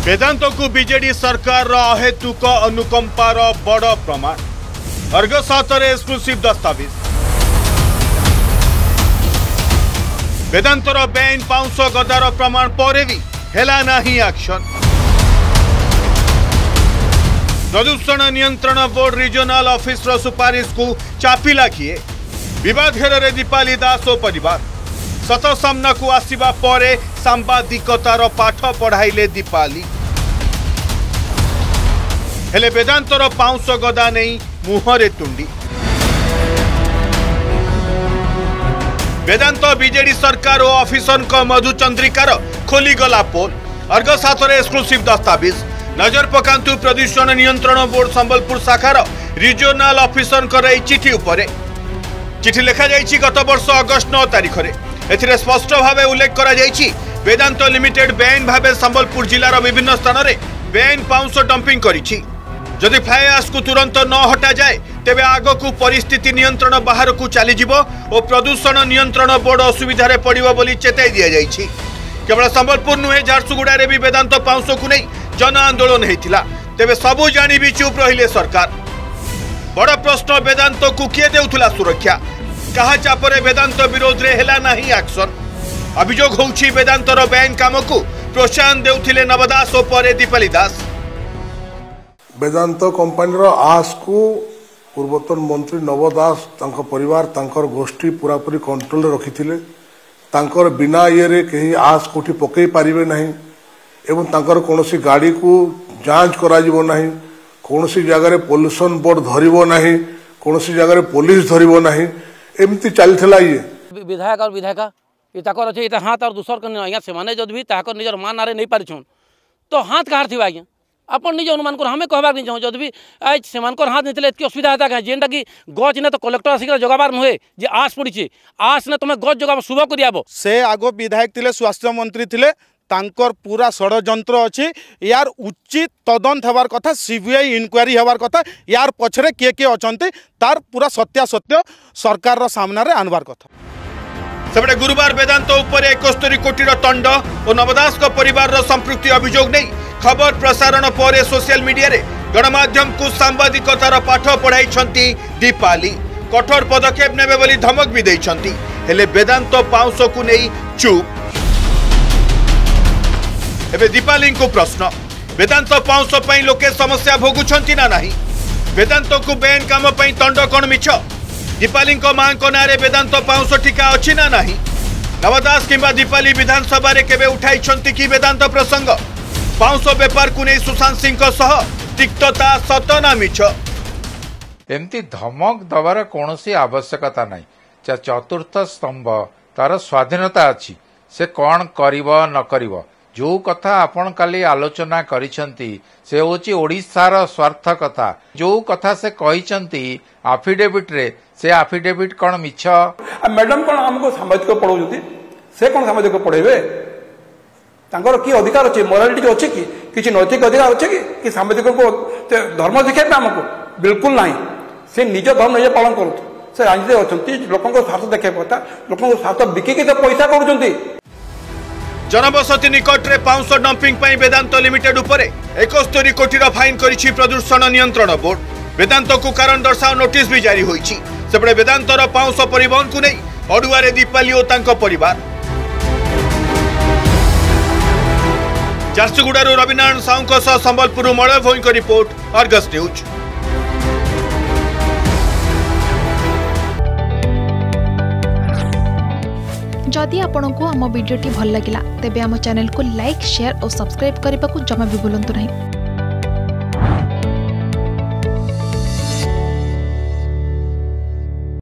वेदांत को बीजेडी सरकार अहेतुक अनुकंपार बड़ प्रमाण अर्गस हाथ एक्सक्लूसिव दस्तावेज वेदांतर बेआईन पाउंस गदार प्रमाण पर भी हेला नाही एक्शन। प्रदूषण नियंत्रण बोर्ड रिजनल ऑफिस सुपारिश को चापिला किए विवाद घेर दीपाली दास और परिवार सत सामना को आसवा पर सांबादिकतार पाठ पढ़ाइले दीपाली हेले वेदांतर पाउंस गदा नहीं मुहरे तुंडी। वेदांत बीजेडी सरकार और ऑफिसर मधुचंद्रिकार खोलीगला पोल अर्गस हाथ एक्सक्लूसिव दस्तावेज नजर पकांतु प्रदूषण नियंत्रण बोर्ड संबलपुर शाखार रिजनल ऑफिसर चिठी उपरे चिठी लिखा जाइछि गत वर्ष अगस्त 9 तारिख रे एथिरे स्पष्ट भावे उल्लेख करा जाइछि वेदांत लिमिटेड बेआईन भावे संबलपुर जिलार विभिन्न स्थान में बेआईन पाउंस डंपिंग करिछि। जदि फ्लाई ऐश को तुरंत न हटा जाए तेबे आगकू परिस्थिति नियंत्रण बाहर को चली जिवो और प्रदूषण नियंत्रण बोर्ड असुविधा पड़िबो बोली चेताई दिया जाइछि। केवल संबलपुर नुहे झारसुगुड़ा भी वेदांत पाउंस को नहीं जन आंदोलन होता तेबे सबू जानी भी चुप रहिले सरकार। बड़ प्रश्न वेदांत को किए देउथुला सुरक्षा कहा चापरे वेदांत विरोध रे हेला नाही एक्शन। अभियोग होउछि वेदांतर बेआईन काम को प्रोत्साहन देउथिले नवदास और परे दीपाली दास। वेदांत कंपनी आस को पूर्वतन मंत्री नवदास तांको परिवार तांकर गोष्ठी पूरापूरी कंट्रोल रखिथिले तांकर बिना ये कहीं आस कोठी पकई पारिबे नहीं एवं तांकर कोनोसी गाड़ी को जांच करा जिवो नहीं कोनोसी जगह पोल्यूशन बोर्ड धरिबो नहीं कोनोसी जगह पुलिस धरिबो नहीं एमती चलथिला। ये विधायक और विधायिका इताकर अछि इता हाथ और दूसर कन आज्ञा से माने जद भी ताकर निजर मान नारे नहीं पारिछन तो हाथ कहार थिबा आज्ञा अपन निज अनुमान कर हमें कहबाक नहीं चाहूँ जद भी आज से हाथ नहीं एत असुविधा होता है जेनटा कि गच ने तो कलेक्टर आसिक जगाबार नुहे जे आस पड़ी आस ने तुम गच जगह शुभ कर से आगो विधायक थिले स्वास्थ्य मंत्री थिले तांकर पूरा षड्यंत्र अच्छी यार उचित तदंत हबार कथा सीबीआई इनक्वारी हबार कथा यार पछरे किए अछंती तार पूरा सत्यासत्य सरकार सामना रे आनबार कथा। सेबडे गुरुवार वेदांत उपर 71 कोटी दंड और नवदास को परिवार संपृक्ति अभियोग नहीं खबर प्रसारण पर सोशल मीडिया रे गणमाध्यम को सांबादिकतार पाठ पढ़ाई दीपाली कठोर पदक्षेप नेबे बोली धमक भी देइछंती हेले वेदांत पाउंस को नहीं चुप। एबे दीपाली को प्रश्न वेदांत पाउंस पई लोके समस्या भोगुछंती ना नहीं वेदांत को बेआईन काम पई दंड कोन मिछ दीपाली मां को नारे वेदांत पाउंस टीका अच्छी ना नहीं नवदास किंबा दीपाली विधानसभा रे केबे उठाई कि वेदांत प्रसंग पाउंस बेपार को नहीं सुशांत सिंह सह तिक्तता सत ना मिछ एमती धमक दबार कौन आवश्यकता नहीं। चतुर्थ स्तंभ तार स्वाधीनता अच्छी से कौन करिव न करिव जो कथा आपण काली आलोचना करिसंती से होची ओडिशार स्वार्थ कथा जो कथा से कहिसंती एफिडेविट रे से एफिडेविट कौन मिछ मैडम कौन हमको सामाजिक पढ़ाउछथि से कौन सामाजिक पढ़ेबे तांकर की अधिकार अच्छे मोरालिटी अच्छे कि किसी नैतिक अधिकार अच्छे कि सामाजिक को धर्म देखा हमको बिल्कुल ना से निज धर्म निजे पालन करूँ से राजनीति अच्छा लोक स्वार्थ देखा कथा लोक स्वार्थ बिकिकी तो पैसा कर जनबसती निकट में पाउंस डंपिंग पर वेदांत लिमिटेड उपरे 71 कोटी फाइन करिछि प्रदूषण नियंत्रण बोर्ड वेदांत को कारण दर्शाओ नोटिस भी जारी होइछि। सेपटे वेदांतर पाउंस परिवहन को नहीं अडुआरे दीपाली और तांको परिवार झारसुगुड़ारू रविनारायण साहू संबलपुर मलय भोई को रिपोर्ट अर्गस न्यूज। जदि आपंक आम भिडी भल लगा तेब आम चैनल को लाइक शेयर और सब्सक्राइब करने को जमा भी भूलु नहीं।